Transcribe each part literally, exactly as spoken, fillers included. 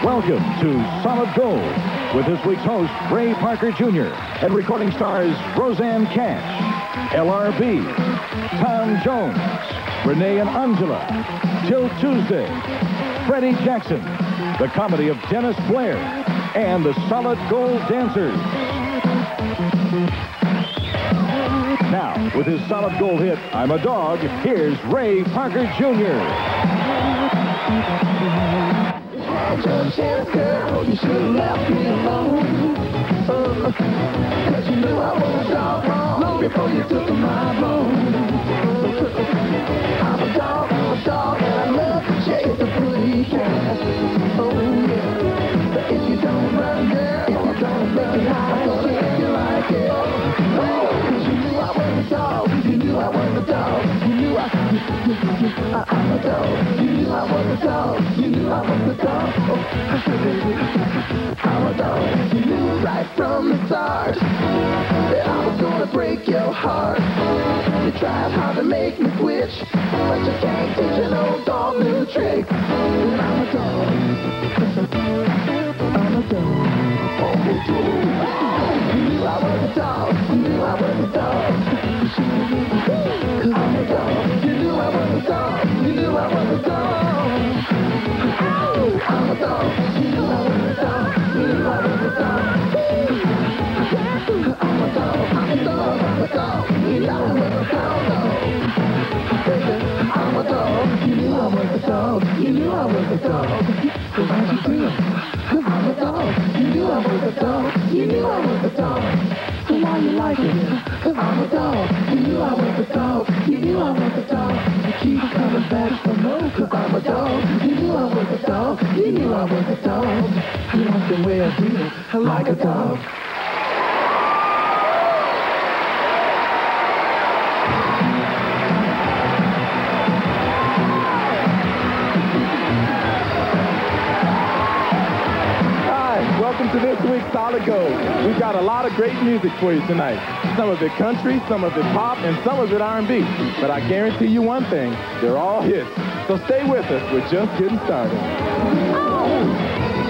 Welcome to Solid Gold with this week's host, Ray Parker Junior and recording stars Roseanne Cash, L R B, Tom Jones, Renee and Angela, Till Tuesday, Freddie Jackson, the comedy of Dennis Blair, and the Solid Gold Dancers. Now, with his Solid Gold hit, I'm a Dog, here's Ray Parker Junior Just chance, girl, you should have left me alone. Uh, Cause you knew I was a dog long before you took my bone. I'm a dog, I'm a dog, and I love to chase the pretty cat. Oh, yeah. But if you don't run, girl, if you don't recognize, I'll hit you like it. Oh, cause you knew I was a dog, you knew I was a dog, you knew I, I I'm a dog, you knew I was a dog, you knew I was a dog. I'm a dog. You knew right from the start that I was gonna break your heart. You tried hard to make me switch, but you can't teach an old dog new trick. And I'm a dog. I'm a dog. Oh, you knew I was a dog. You knew I was a dog. Cause I'm a dog. You knew I was a dog. You knew I was a dog. I'm a dog. You knew I was a dog. You knew I was a dog. I'm a dog. I'm a dog. I'm a dog. You knew I was a dog. Baby, I'm a dog. You knew I was a dog. You knew I was a dog. So why'd you do it? Cause I'm a dog. You knew I was a dog. You knew I was a dog. So why you like it? Cause I'm a dog. You knew I was a dog. You knew I was a dog. You keep coming back for more. Cause I'm a dog. You knew I was a dog. You knew I was a dog. You like the way I do it. I like a dog. Welcome to this week's Solid Gold. We've got a lot of great music for you tonight. Some of it country, some of it pop, and some of it R and B. But I guarantee you one thing, they're all hits. So stay with us, we're just getting started. Oh.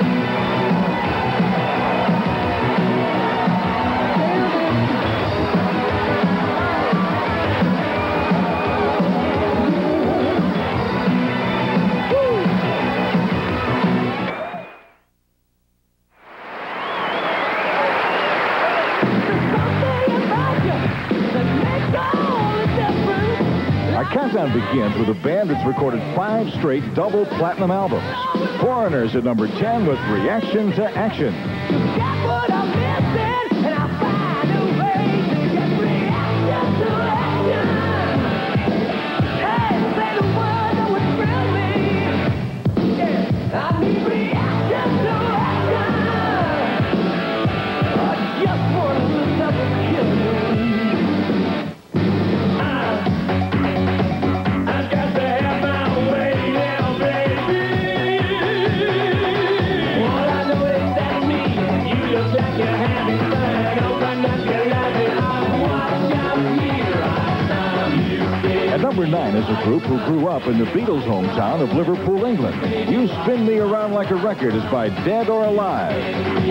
Countdown begins with a band that's recorded five straight double platinum albums. Foreigners at number ten with Reaction to Action. Got what I'm missing, and I'll find a way to get reaction to action. Hey, say the word that would thrill me. Yeah, I need reaction to action. I just want to double kill me. At number nine is a group who grew up in the Beatles' hometown of Liverpool, England. You Spin Me Around Like a Record is by Dead or Alive.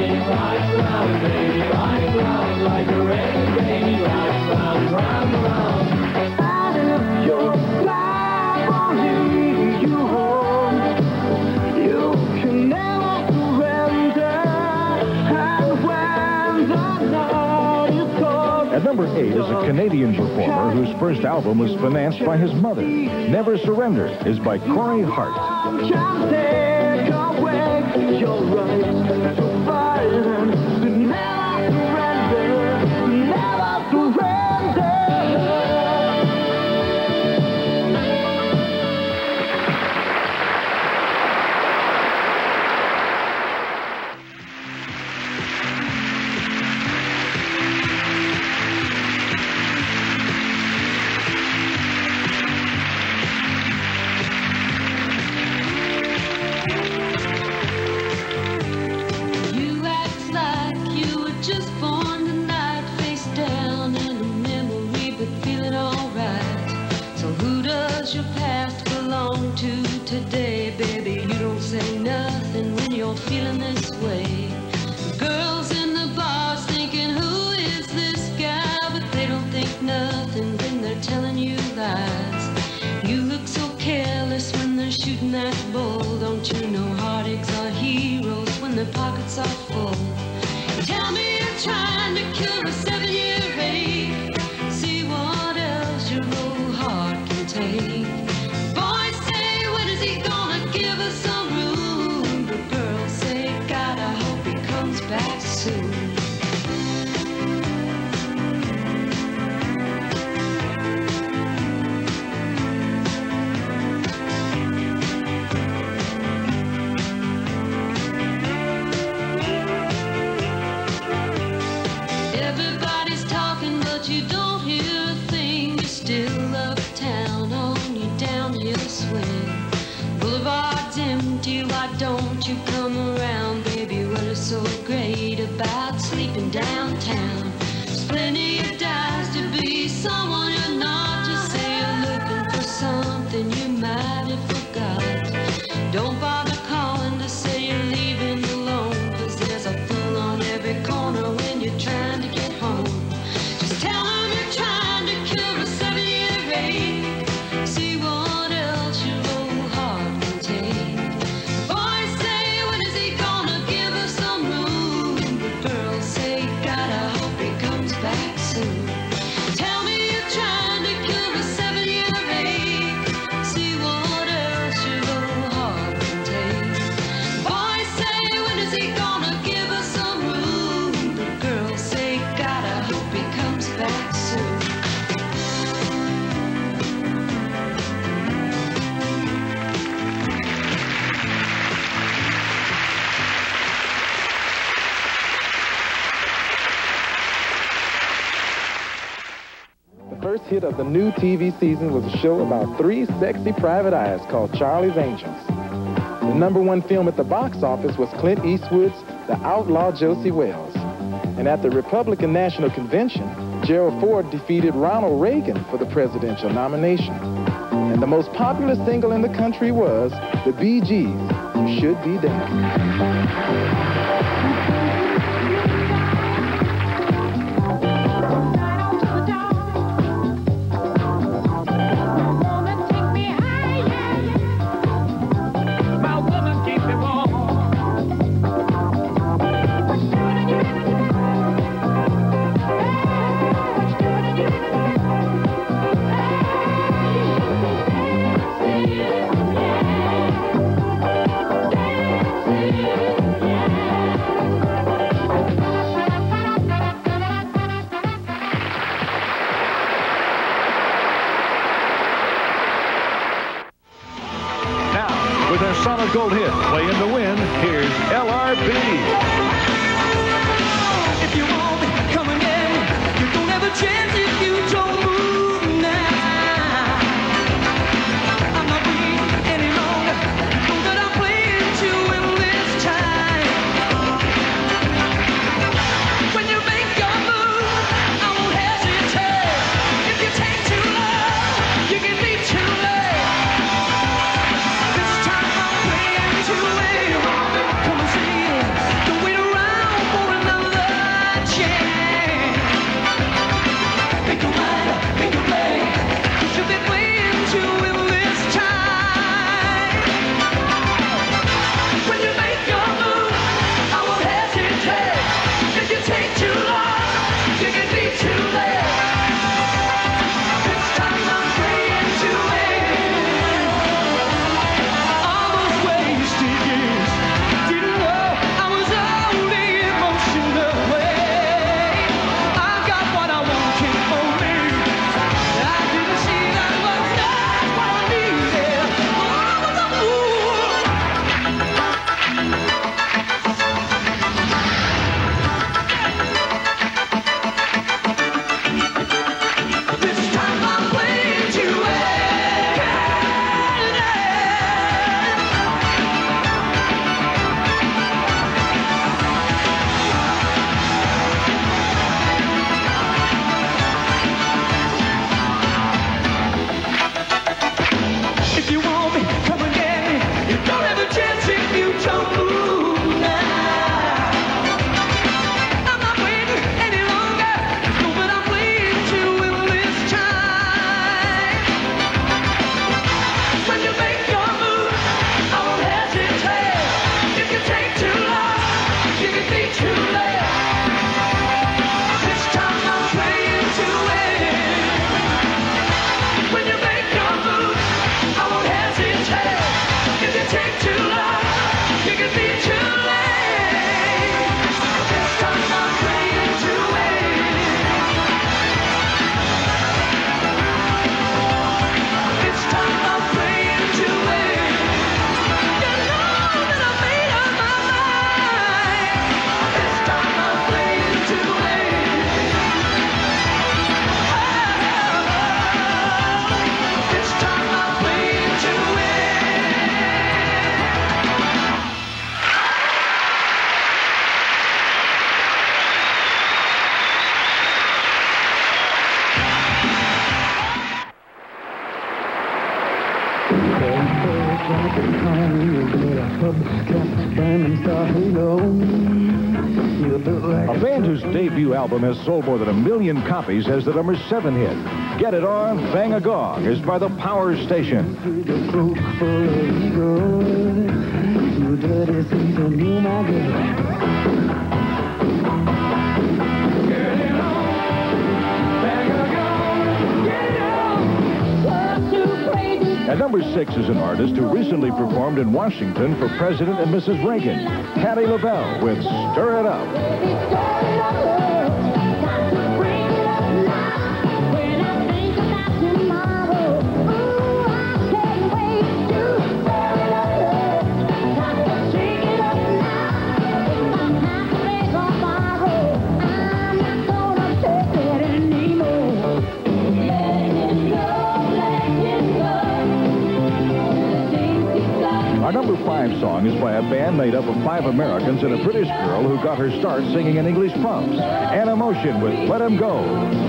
At number eight is a Canadian performer whose first album was financed by his mother. Never Surrender is by Corey Hart. pockets are full. Tell me you're trying to cure a seven-year ache. See what else your old heart can take. Boys say, when is he gonna give us some room? But girls say, God, I hope he comes back soon. Everybody's talking, but you don't hear a thing. You're still uptown on your downhill swing. Boulevard's empty, why don't you come around, baby? What is so great about sleeping downtown? There's plenty of dives to be someone you're not. Just say you're looking for something you might have forgot. Don't bother calling to say you're leaving alone, 'cause there's a fool on every corner when you're trying to get home. Just tell them you're trying to cure a seven-year ache. See what else your old heart can take. Boys say, when is he gonna give us some room? But girls say, God, I hope he comes back soon. Tell me you're trying to cure a seven-year ache. See what else your old heart can take. Boys say, when is he gonna give us some room? But girls say, God, I hope he comes back soon. The first hit of the new T V season was a show about three sexy private eyes called Charlie's Angels. The number one film at the box office was Clint Eastwood's The Outlaw Josie Wells. And at the Republican National Convention, Gerald Ford defeated Ronald Reagan for the presidential nomination. And the most popular single in the country was the Bee Gees' You Should Be Dancing. With their solid gold hit, playing to win, here's L R B. If you want me, come again. You don't have a chance if you don't move now. I'm not waiting any longer. Know that I'm playing to win this time. When you make your move, I won't hesitate. If you take too long, you can be too late. This time I'm playing to win. Come and see it. Don't wait around for another chance. A band whose debut album has sold more than a million copies has the number seven hit. Get It On, Bang a Gong is by the Power Station. At number six is an artist who recently performed in Washington for President and Missus Reagan, Patti LaBelle with Stir It Up. Our number five song is by a band made up of five Americans and a British girl who got her start singing in English pubs. Animotion with Let 'Em Go.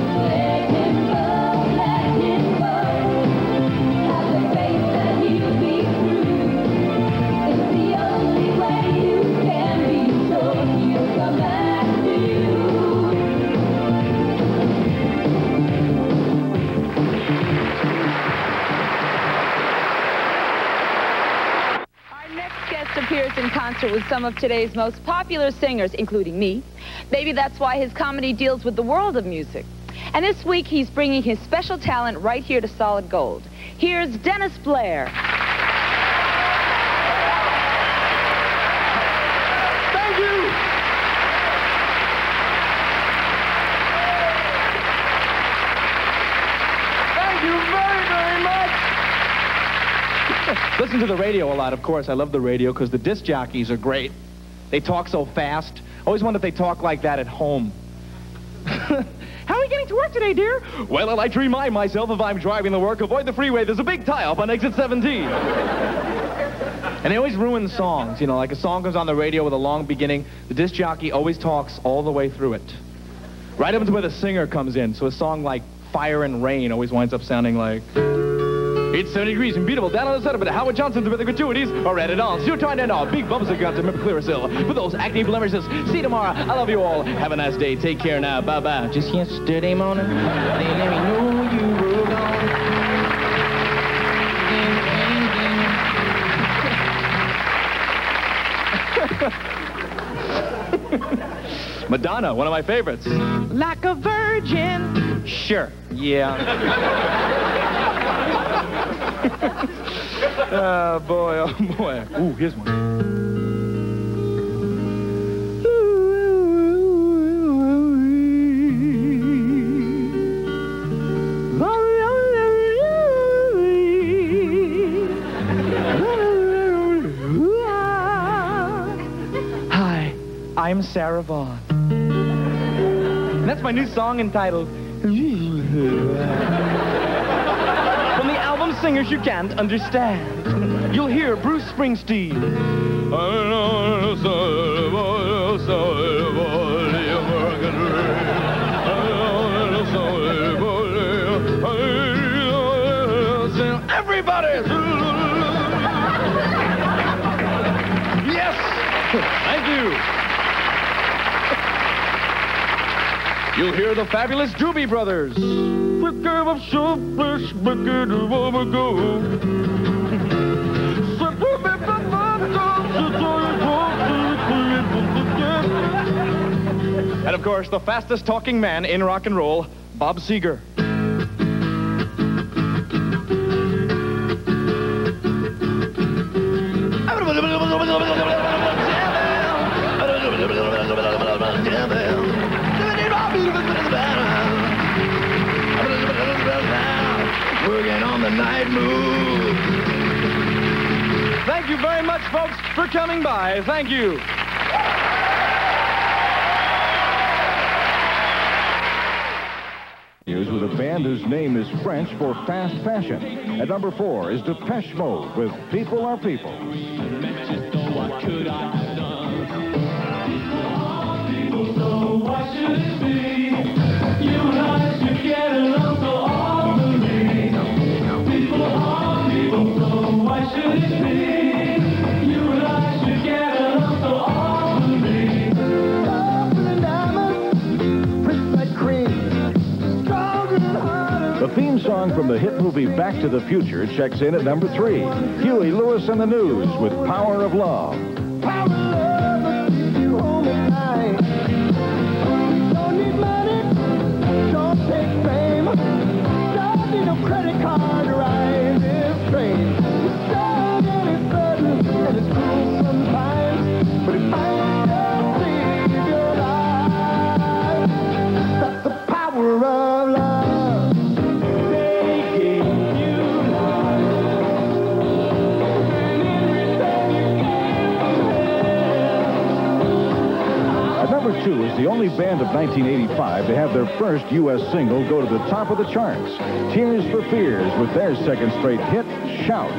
Appears in concert with some of today's most popular singers, including me. Maybe that's why his comedy deals with the world of music. And this week, he's bringing his special talent right here to Solid Gold. Here's Dennis Blair. Thank you. Thank you very, very much. Listen to the radio a lot, of course. I love the radio because the disc jockeys are great. They talk so fast. Always wonder if they talk like that at home. How are you getting to work today, dear? Well, I like to remind myself if I'm driving to work, avoid the freeway. There's a big tie-up on exit seventeen. And they always ruin songs. You know, like a song comes on the radio with a long beginning. The disc jockey always talks all the way through it. Right up to where the singer comes in. So a song like Fire and Rain always winds up sounding like... It's seventy degrees and beautiful down on the settlement. Howard Johnson's with the gratuities are added on. So you're trying to know. Big bumps have got to remember Clearasil. For those acne blemishes. See you tomorrow. I love you all. Have a nice day. Take care now. Bye-bye. Just yesterday morning, they let me know you were gone. Madonna, one of my favorites. Like a virgin. Sure. Yeah. Oh, boy, oh, boy. Ooh, here's one. Hi, I'm Sarah Vaughan. And that's my new song entitled... From the album Singers You Can't Understand. You'll hear Bruce Springsteen. Everybody! Yes! Thank you. You'll hear the fabulous Doobie Brothers. And of course, the fastest talking man in rock and roll, Bob Seger. Working on the night move. Thank you very much, folks, for coming by. Thank you. With a band whose name is French for fast fashion. At number four is Depeche Mode with People Are People. What could I have done? People, so why should it be? You and I should get along so awfully. People are people, so why should it be? song from the hit movie Back to the Future checks in at number three. Huey Lewis and the News with Power of Love. Power of love will keep you home at night. Don't need money, don't take fame. Don't need no credit card to ride this train. It's sad and it's sudden and it's cruel sometimes, but it might just save your life. That's the power of love. They gave you life, and in return you gave them. At number two is the only band of nineteen eighty-five to have their first U S single go to the top of the charts. Tears for Fears with their second straight hit, Shout.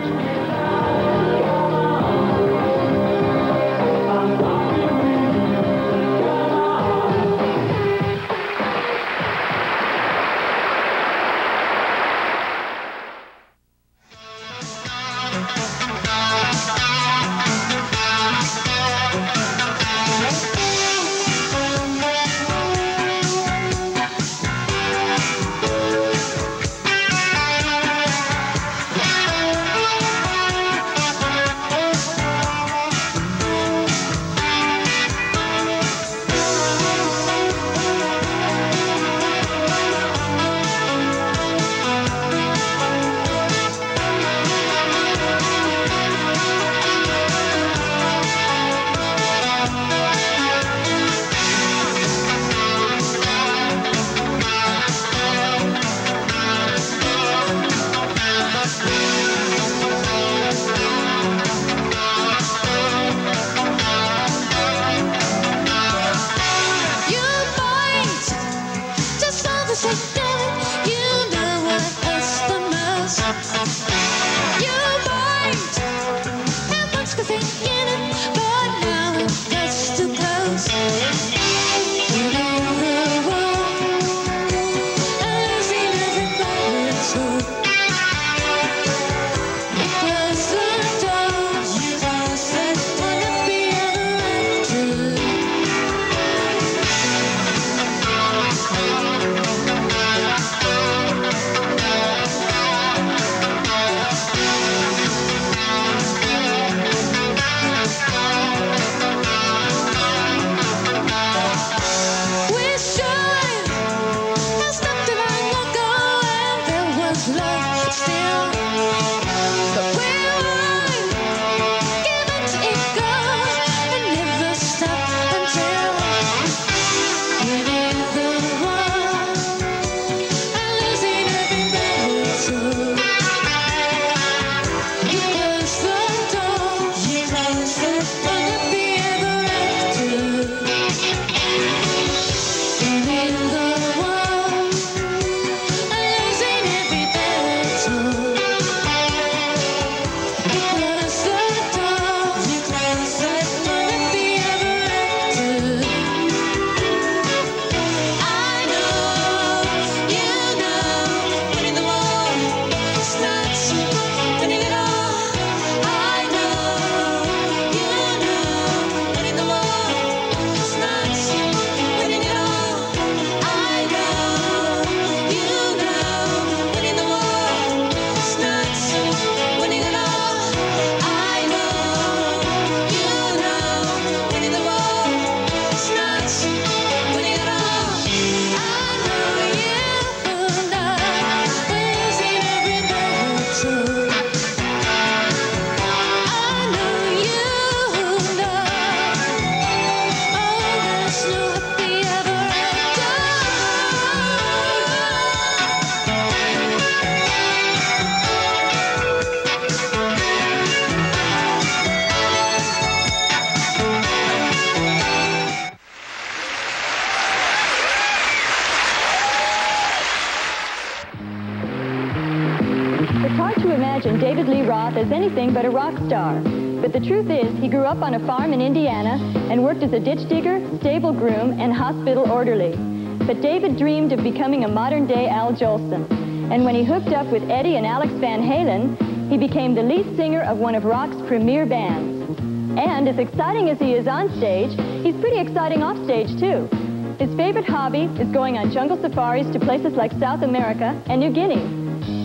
David Lee Roth as anything but a rock star. But the truth is, he grew up on a farm in Indiana and worked as a ditch digger, stable groom, and hospital orderly. But David dreamed of becoming a modern-day Al Jolson. And when he hooked up with Eddie and Alex Van Halen, he became the lead singer of one of rock's premier bands. And as exciting as he is on stage, he's pretty exciting off stage, too. His favorite hobby is going on jungle safaris to places like South America and New Guinea.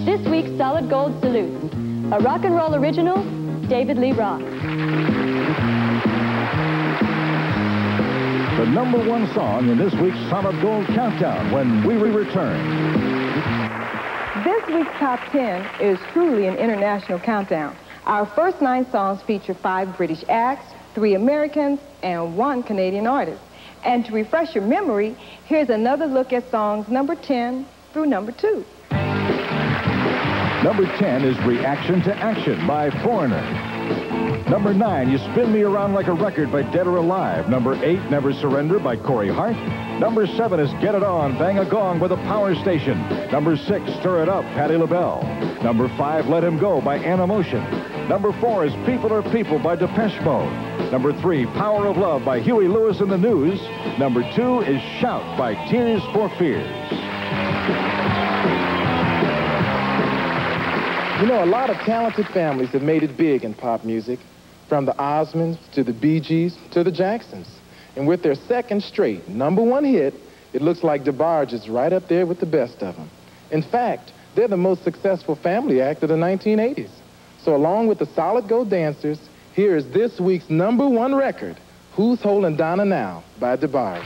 this week's Solid Gold Salutes. A rock and roll original, David Lee Roth. The number one song in this week's Solid Gold Countdown when we return. This week's Top ten is truly an international countdown. Our first nine songs feature five British acts, three Americans, and one Canadian artist. And to refresh your memory, here's another look at songs number ten through number two. Number ten is Reaction to Action by Foreigner. Number nine, You Spin Me Around Like a Record by Dead or Alive. Number eight, Never Surrender by Corey Hart. Number seven is Get It On, Bang a Gong by The Power Station. Number six, Stir It Up, Patti LaBelle. Number five, Let Him Go by Anna Motion. Number four is People Are People by Depeche Mode. Number three, Power of Love by Huey Lewis and the News. Number two is Shout by Tears for Fears. You know, a lot of talented families have made it big in pop music, from the Osmonds to the Bee Gees to the Jacksons. And with their second straight number one hit, it looks like DeBarge is right up there with the best of them. In fact, they're the most successful family act of the nineteen eighties. So along with the Solid Gold Dancers, here is this week's number one record, Who's Holding Donna Now by DeBarge.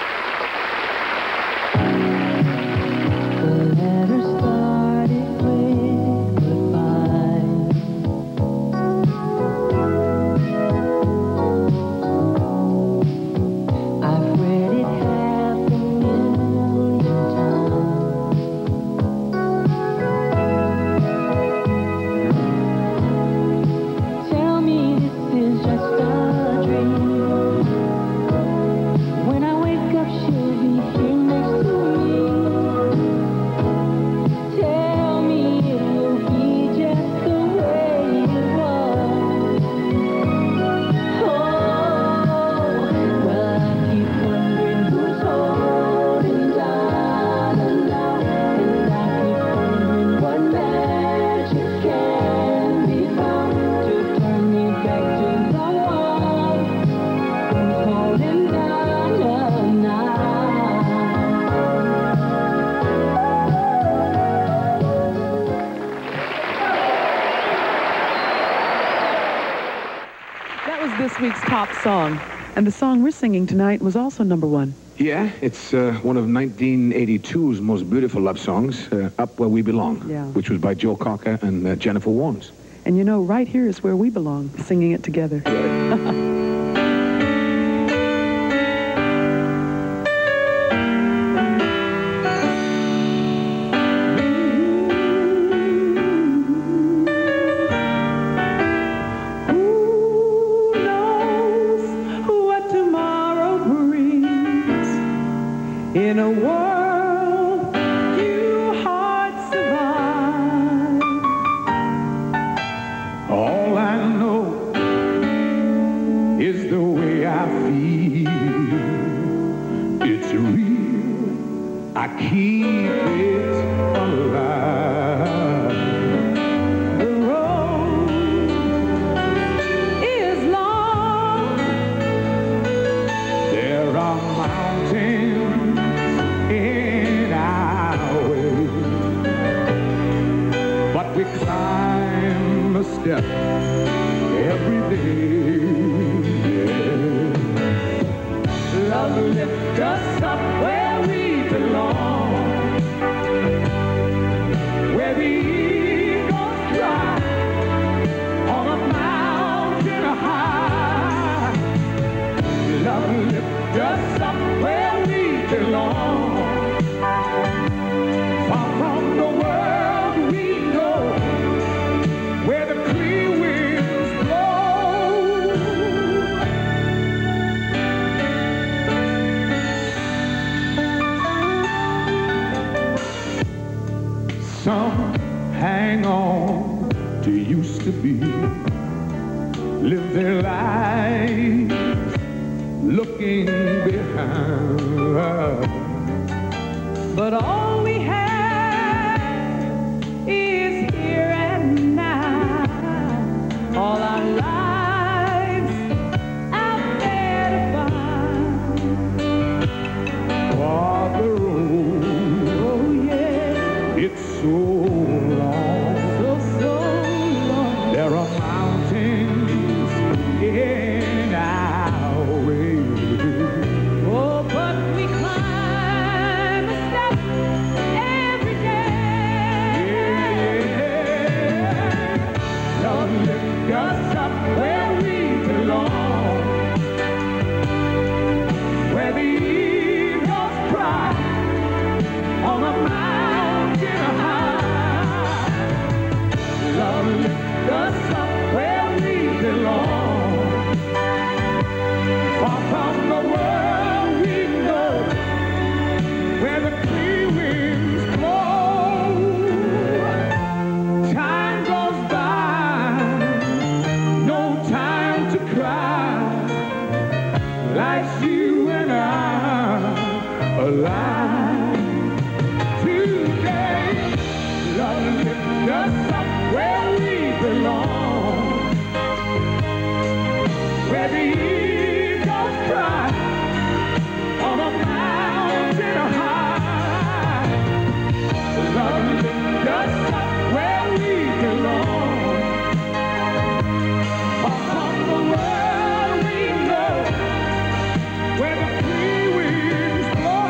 This week's top song, and the song we're singing tonight was also number one. Yeah, it's uh, one of nineteen eighty-two's most beautiful love songs, uh, Up Where We Belong, Yeah. which was by Joe Cocker and uh, Jennifer Warnes. And you know, right here is where we belong, singing it together. In a world few hearts survive, all I know is the way I feel. It's real, I keep it alive. The road is long, there are mountains in our way, but we climb a step every day. Yeah. Love lift us up where we belong, where the eagles fly on a mountain high. Love lift us up where we belong. Far from the world we go, where the clear winds blow. Some hang on to used to be, live their lives looking behind. But all we have is here and now. All our lives out there to find. For the road, oh yeah, it's so long. belong, where the eagles cry on a mountain high. Lovely, just where we belong. Upon the world we know, where the free winds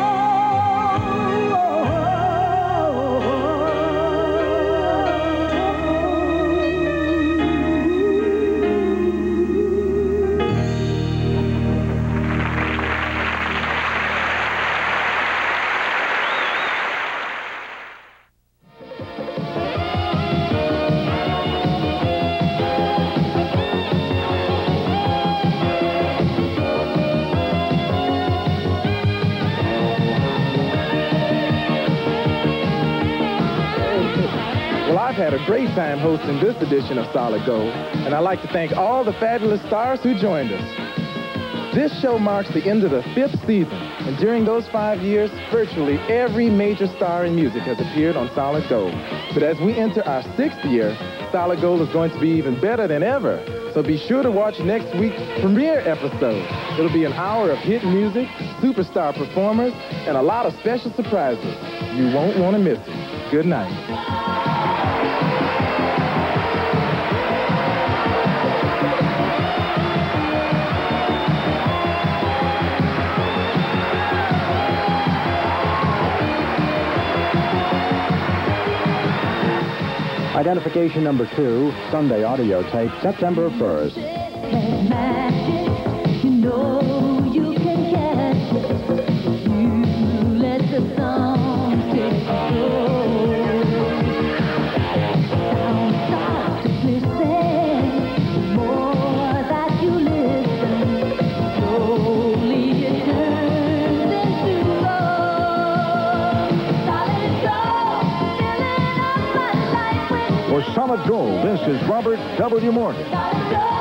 Well, I've had a great time hosting this edition of Solid Gold, and I'd like to thank all the fabulous stars who joined us. This show marks the end of the fifth season, and during those five years, virtually every major star in music has appeared on Solid Gold. But as we enter our sixth year, Solid Gold is going to be even better than ever. So be sure to watch next week's premiere episode. It'll be an hour of hit music, superstar performers, and a lot of special surprises. You won't want to miss it. Good night. Identification number two, Sunday audio tape, September first. Magic, you know you can catch it. You let the song take sound starts to listen. The more that you listen, slowly it turns into love. Solid gold, filling up my life with For Solid Gold, this is Robert W. Morgan. solid gold.